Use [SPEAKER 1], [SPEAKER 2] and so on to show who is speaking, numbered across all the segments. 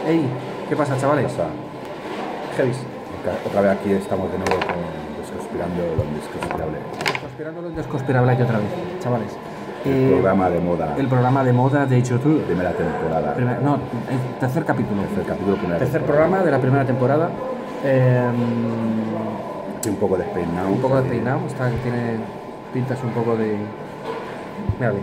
[SPEAKER 1] Ey, ¿qué pasa, chavales?
[SPEAKER 2] Pasa.
[SPEAKER 1] Heavis.
[SPEAKER 2] Otra vez aquí estamos de nuevo con Desconspirando lo Indesconspirable.
[SPEAKER 1] Desconspirando lo indesconspirable aquí otra vez, chavales.
[SPEAKER 2] El programa de moda.
[SPEAKER 1] El programa de moda de YouTube.
[SPEAKER 2] Primera temporada.
[SPEAKER 1] No, el tercer capítulo.
[SPEAKER 2] Tercer capítulo, primera
[SPEAKER 1] Tercer
[SPEAKER 2] temporada.
[SPEAKER 1] programa de la primera temporada.
[SPEAKER 2] Aquí un poco despeinado.
[SPEAKER 1] Un poco despeinado. Está, tiene pintas un poco de... Mírale.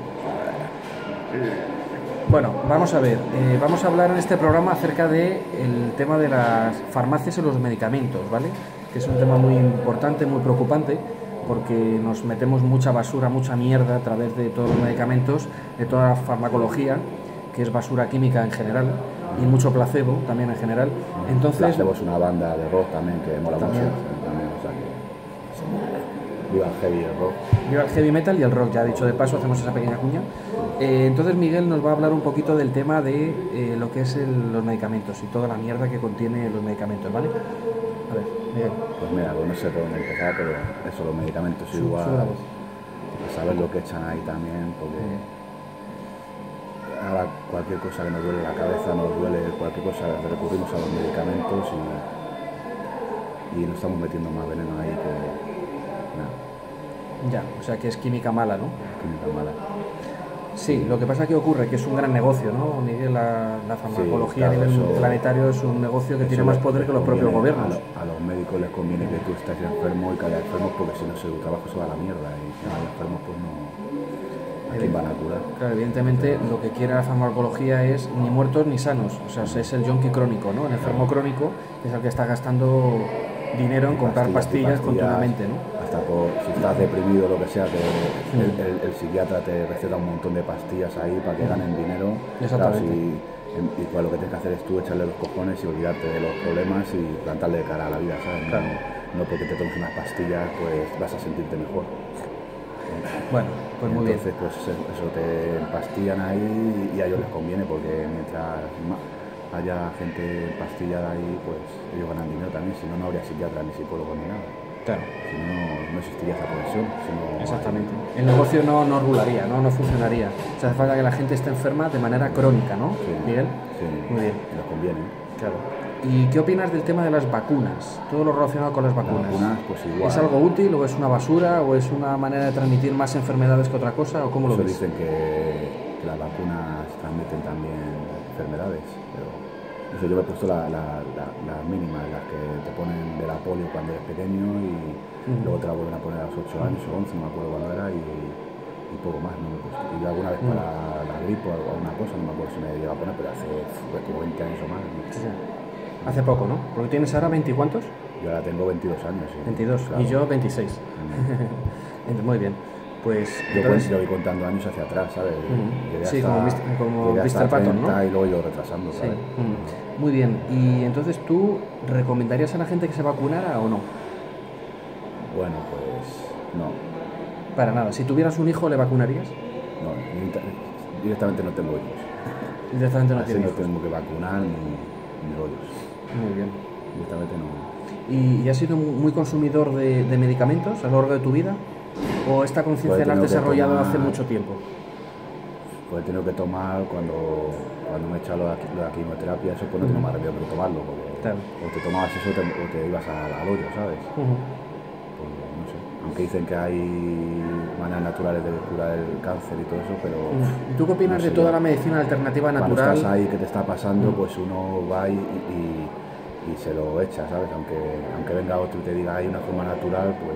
[SPEAKER 1] Bueno, vamos a ver. Vamos a hablar en este programa acerca del tema de las farmacias y los medicamentos, ¿vale? Que es un tema muy importante, muy preocupante, porque nos metemos mucha basura, mucha mierda a través de todos los medicamentos, de toda la farmacología, que es basura química en general, y mucho placebo también en general. Entonces,
[SPEAKER 2] Placebo es una banda de rock también que mola mucho.
[SPEAKER 1] También.
[SPEAKER 2] También, o sea que... Viva el heavy y el rock.
[SPEAKER 1] viva el heavy metal y el rock, ya dicho de paso, hacemos esa pequeña cuña. Entonces Miguel nos va a hablar un poquito del tema de lo que es los medicamentos y toda la mierda que contiene los medicamentos, ¿vale? A ver, Miguel.
[SPEAKER 2] Pues mira, pues no sé por dónde empezar, pero eso, los medicamentos igual.
[SPEAKER 1] Sube la voz.
[SPEAKER 2] Saber lo que echan ahí también, porque ahora cualquier cosa que nos duele la cabeza, nos duele cualquier cosa, recurrimos a los medicamentos y nos estamos metiendo más veneno ahí que nada,
[SPEAKER 1] Ya, o sea que es química mala, ¿no?
[SPEAKER 2] química mala.
[SPEAKER 1] Sí, lo que pasa que ocurre que es un gran negocio, ¿no, Miguel? La farmacología
[SPEAKER 2] Sí, claro,
[SPEAKER 1] a nivel
[SPEAKER 2] eso-
[SPEAKER 1] planetario es un negocio que tiene
[SPEAKER 2] Eso
[SPEAKER 1] más poder que los propios
[SPEAKER 2] conviene-
[SPEAKER 1] gobiernos.
[SPEAKER 2] A los médicos les conviene que tú estés enfermo y que haya enfermos, porque si no su trabajo se va a la mierda y si no hay enfermos pues no... ¿A quién van a curar?
[SPEAKER 1] Claro, evidentemente lo que quiere la farmacología es ni muertos ni sanos, o sea, es el yonki crónico, ¿no? El enfermo crónico es el que está gastando dinero en comprar pastillas continuamente, ¿no?
[SPEAKER 2] Hasta si estás deprimido o lo que sea, el psiquiatra te receta un montón de pastillas ahí para que ganen dinero.
[SPEAKER 1] Exactamente.
[SPEAKER 2] Claro, y pues lo que tienes que hacer es tú echarle los cojones y olvidarte de los problemas y plantarle de cara a la vida, ¿sabes?
[SPEAKER 1] Claro.
[SPEAKER 2] No porque te tomes unas pastillas pues vas a sentirte mejor.
[SPEAKER 1] Bueno, pues muy bien.
[SPEAKER 2] Entonces pues eso te empastillan ahí y a ellos les conviene, porque mientras haya gente empastillada ahí, pues ellos ganan dinero también. Si no, no habría psiquiatra ni psicólogo ni nada.
[SPEAKER 1] Claro,
[SPEAKER 2] Si no, no existiría esa profesión.
[SPEAKER 1] exactamente. El negocio no rularía, no funcionaría. O sea, hace falta que la gente esté enferma de manera crónica, ¿no,
[SPEAKER 2] Sí,
[SPEAKER 1] Miguel?
[SPEAKER 2] sí,
[SPEAKER 1] Muy bien.
[SPEAKER 2] les conviene.
[SPEAKER 1] Claro. ¿Y qué opinas del tema de las vacunas? Todo lo relacionado con las vacunas.
[SPEAKER 2] Las vacunas, pues igual.
[SPEAKER 1] ¿Es algo útil o es una basura o es una manera de transmitir más enfermedades que otra cosa o cómo lo
[SPEAKER 2] Eso
[SPEAKER 1] ves?
[SPEAKER 2] dicen que las vacunas transmiten también enfermedades, pero eso yo me he puesto las mínimas, las que te ponen de la polio cuando eres pequeño y luego te la vuelven a poner a los 8 años o 11, no me acuerdo cuándo era, y poco más, no me he puesto. Y alguna vez para la gripe o alguna cosa, no me acuerdo si me llegaba a poner, pero hace como 20 años o más. ¿no?
[SPEAKER 1] Sí. Hace poco, ¿no? Porque tienes ahora 20 y cuántos?
[SPEAKER 2] Yo ahora tengo 22 años. Sí.
[SPEAKER 1] 22
[SPEAKER 2] Claro.
[SPEAKER 1] y yo 26. Muy bien. Pues
[SPEAKER 2] Yo
[SPEAKER 1] entonces,
[SPEAKER 2] voy contando años hacia atrás, ¿sabes? Llegué
[SPEAKER 1] Sí,
[SPEAKER 2] hasta-
[SPEAKER 1] como
[SPEAKER 2] llegué hasta
[SPEAKER 1] Mr. Patton, ¿no?
[SPEAKER 2] 30 y luego he ido retrasando,
[SPEAKER 1] sí.
[SPEAKER 2] ¿sabes?
[SPEAKER 1] Muy bien. Y entonces tú recomendarías a la gente que se vacunara o no?
[SPEAKER 2] Bueno, pues no.
[SPEAKER 1] Para nada. Si tuvieras un hijo, ¿le vacunarías?
[SPEAKER 2] No, directamente no tengo hijos.
[SPEAKER 1] Directamente no
[SPEAKER 2] Así
[SPEAKER 1] tiene
[SPEAKER 2] no
[SPEAKER 1] hijos.
[SPEAKER 2] tengo que vacunar ni rollos.
[SPEAKER 1] Muy bien.
[SPEAKER 2] Directamente no.
[SPEAKER 1] ¿Y has sido muy consumidor de medicamentos a lo largo de tu vida? ¿O esta conciencia
[SPEAKER 2] Pues he
[SPEAKER 1] la has
[SPEAKER 2] tenido que
[SPEAKER 1] desarrollado
[SPEAKER 2] tomar-
[SPEAKER 1] hace mucho tiempo?
[SPEAKER 2] Pues he tenido que tomar cuando me he echado la quimioterapia, eso pues no tengo más remedio que tomarlo, porque
[SPEAKER 1] Claro.
[SPEAKER 2] o te tomabas eso o te ibas al hoyo, ¿sabes? Pues, no sé. Aunque dicen que hay maneras naturales de curar el cáncer y todo eso, pero...
[SPEAKER 1] ¿Tú qué opinas
[SPEAKER 2] no
[SPEAKER 1] de
[SPEAKER 2] sé,
[SPEAKER 1] toda
[SPEAKER 2] ya.
[SPEAKER 1] la medicina alternativa
[SPEAKER 2] Cuando
[SPEAKER 1] natural?
[SPEAKER 2] estás ahí, que te está pasando, pues uno va y se lo echa, ¿sabes? Aunque venga otro y te diga hay una forma natural, pues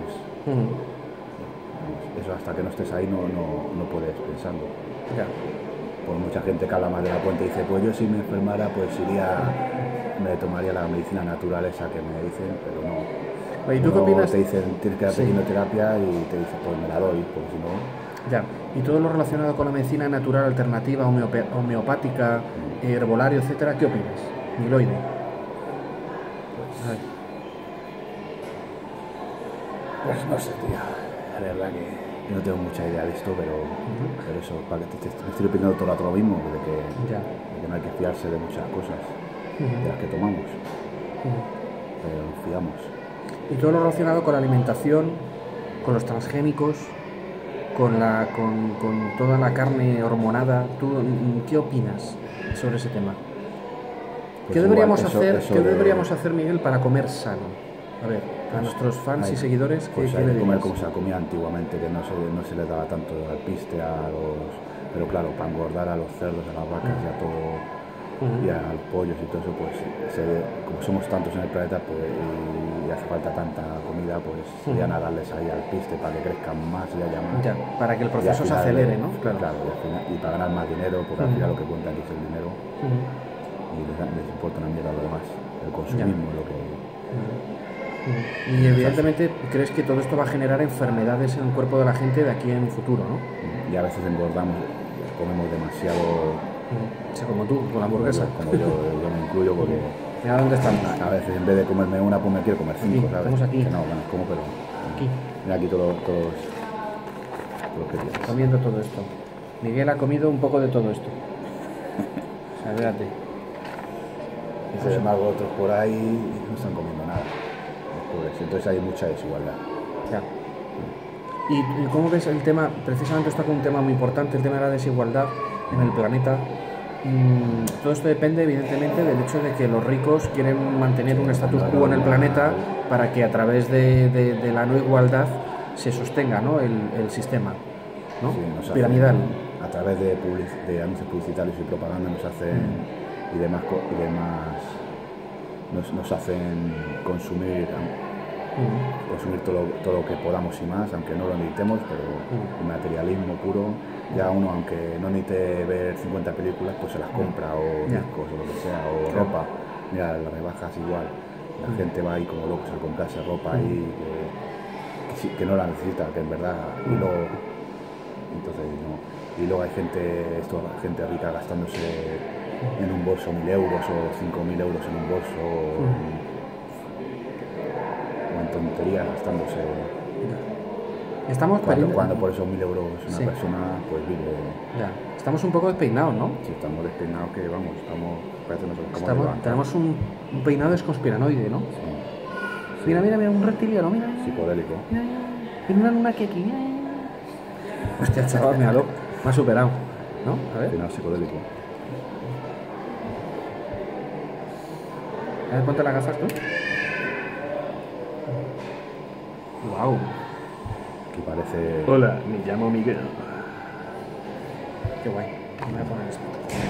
[SPEAKER 2] eso hasta que no estés ahí no puedes pensarlo.
[SPEAKER 1] Ya.
[SPEAKER 2] Por mucha gente que habla más de la puente y dice, pues yo si me enfermara, pues me tomaría la medicina natural esa que me dicen, pero no.
[SPEAKER 1] Oye, ¿y tú qué
[SPEAKER 2] Uno
[SPEAKER 1] opinas?
[SPEAKER 2] te dicen, tienes que darte
[SPEAKER 1] Sí.
[SPEAKER 2] quimioterapia y te dice, pues me la doy, porque si no...
[SPEAKER 1] Ya. ¿Y todo lo relacionado con la medicina natural alternativa, homeopática, herbolario, etcétera, qué opinas? Miloide. A ver.
[SPEAKER 2] Pues no sé, tío. La verdad que yo no tengo mucha idea de esto, pero eso, para que me estoy opinando todo el rato lo mismo, de que no hay que fiarse de muchas cosas, de las que tomamos, pero nos fiamos.
[SPEAKER 1] Y todo lo relacionado con la alimentación, con los transgénicos, con toda la carne hormonada. ¿Tú qué opinas sobre ese tema? ¿Qué deberíamos hacer, Miguel, para comer sano? A ver, a nuestros fans y seguidores,
[SPEAKER 2] pues
[SPEAKER 1] ¿qué
[SPEAKER 2] hay
[SPEAKER 1] le
[SPEAKER 2] que comer
[SPEAKER 1] dirías?
[SPEAKER 2] como se comía antiguamente, que no se les daba tanto alpiste a los... Pero claro, para engordar a los cerdos, a las vacas y a todo, y a los pollos y todo eso, pues como somos tantos en el planeta, pues, y hace falta tanta comida, pues serían a darles ahí alpiste para que crezcan más y haya más.
[SPEAKER 1] Ya, para que el
[SPEAKER 2] Y al
[SPEAKER 1] proceso se
[SPEAKER 2] final,
[SPEAKER 1] acelere, ¿no?
[SPEAKER 2] Claro, y para ganar más dinero, porque al final lo que cuenta aquí es el dinero, y les importa una mierda lo demás. El consumismo es lo que...
[SPEAKER 1] Y evidentemente crees que todo esto va a generar enfermedades en el cuerpo de la gente de aquí en un futuro, ¿no?
[SPEAKER 2] Y a veces engordamos, comemos demasiado...
[SPEAKER 1] Sí, como tú, con la hamburguesa.
[SPEAKER 2] Como yo me incluyo porque...
[SPEAKER 1] Mira dónde estamos.
[SPEAKER 2] A veces en vez de comerme una, pues me quiero comer 5, ¿sabes?
[SPEAKER 1] Estamos aquí.
[SPEAKER 2] Que no, bueno, como, pero...
[SPEAKER 1] Aquí.
[SPEAKER 2] Mira aquí todos los que tienes.
[SPEAKER 1] Comiendo todo esto. Miguel ha comido un poco de todo esto. O sea, fíjate.
[SPEAKER 2] Y sin embargo otros por ahí no están comiendo nada. Los pobres. Entonces hay mucha desigualdad.
[SPEAKER 1] Ya. ¿Y cómo ves el tema? Precisamente está con un tema muy importante, el tema de la desigualdad en el planeta. Todo esto depende evidentemente del hecho de que los ricos quieren mantener un status quo en el planeta para que a través de la no igualdad se sostenga, ¿no? el sistema, ¿no?
[SPEAKER 2] Sí,
[SPEAKER 1] piramidal.
[SPEAKER 2] A través de anuncios publicitarios y propaganda nos hacen nos hacen consumir todo lo que podamos y más, aunque no lo necesitemos, pero el materialismo puro. Ya uno, aunque no necesite ver 50 películas, pues se las compra, o discos, o lo que sea, o ropa. Mira, las rebajas igual. La gente va ahí como locos a comprarse ropa ahí que no la necesita, que en verdad. Y luego hay gente rica gastándose en un bolso 1.000 euros o 5.000 euros en un bolso, o en tonterías gastándose. Cuando por esos 1.000 euros una persona pues vive.
[SPEAKER 1] Ya. Estamos un poco despeinados, ¿no?
[SPEAKER 2] Sí, estamos despeinados, que vamos, parece que nos acabamos de
[SPEAKER 1] tenemos un peinado desconspiranoide, ¿no? Sí. Mira, un reptiliano, mira.
[SPEAKER 2] Psicodélico.
[SPEAKER 1] Mira una que aquí. Hostia, chaval, me ha superado, ¿no? A ver.
[SPEAKER 2] Final psicodélico.
[SPEAKER 1] A ver, ponte las gafas tú. Wow.
[SPEAKER 2] Que parece...
[SPEAKER 1] Hola, me llamo Miguel. Qué guay. Me voy a poner esto.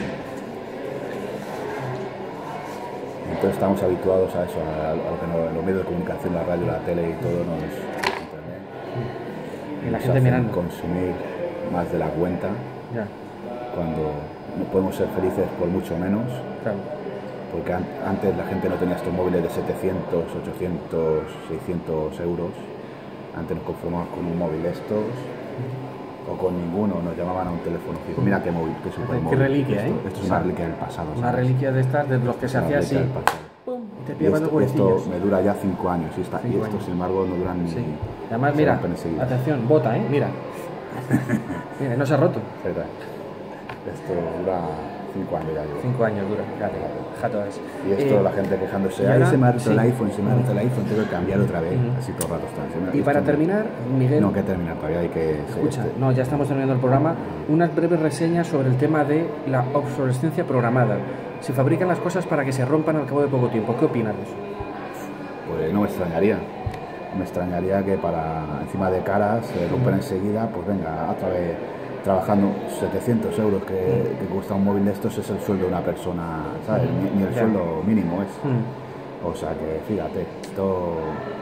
[SPEAKER 2] Entonces estamos habituados a eso, a lo que los medios de comunicación, la radio, la tele y todo internet.
[SPEAKER 1] Y la gente mirando.
[SPEAKER 2] Consumir más de la cuenta.
[SPEAKER 1] Ya.
[SPEAKER 2] Cuando no podemos ser felices por mucho menos. Claro. Porque antes la gente no tenía estos móviles de 700, 800, 600 euros. Antes nos conformábamos con un móvil estos, o con ninguno, nos llamaban a un teléfono fijo. Mira qué móvil, qué super móvil.
[SPEAKER 1] Qué reliquia,
[SPEAKER 2] esto es una reliquia del pasado.
[SPEAKER 1] Una reliquia de estas, de los que se hacía así.
[SPEAKER 2] Esto me dura ya 5 años, y esto sin embargo no duran ni...
[SPEAKER 1] Sí. Además, mira, atención, bota, mira. Mira, no se ha roto.
[SPEAKER 2] Esto dura 5 años ya.
[SPEAKER 1] 5 años dura, fíjate.
[SPEAKER 2] Y esto, la gente quejándose, ahí se me ha roto el iPhone, tengo que cambiar otra vez, así todo el rato está.
[SPEAKER 1] Y para terminar, Miguel...
[SPEAKER 2] No, que terminar, todavía hay que...
[SPEAKER 1] Escucha, no, ya estamos terminando el programa. Unas breves reseñas sobre el tema de la obsolescencia programada. Se fabrican las cosas para que se rompan al cabo de poco tiempo. ¿Qué opinas de eso?
[SPEAKER 2] Pues no me extrañaría. Me extrañaría que encima de caras se rompan enseguida, pues venga, otra vez trabajando 700 euros que cuesta un móvil de estos, es el sueldo de una persona, ¿sabes? Ni el sueldo mínimo es. O sea que fíjate, esto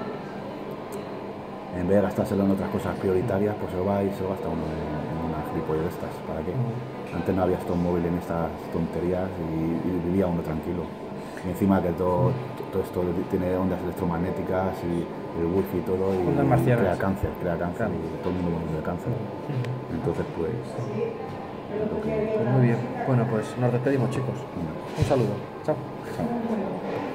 [SPEAKER 2] en vez de gastárselo en otras cosas prioritarias, pues se lo gasta uno en una gilipollez de estas. ¿Para qué? Antes no había estos móviles en estas tonterías y vivía uno tranquilo. Y encima que todo esto tiene ondas electromagnéticas y el wifi y todo, y crea cáncer, y todo el mundo muere de cáncer. Entonces pues
[SPEAKER 1] muy bien. Bueno, pues nos despedimos, chicos. Un saludo. Chao.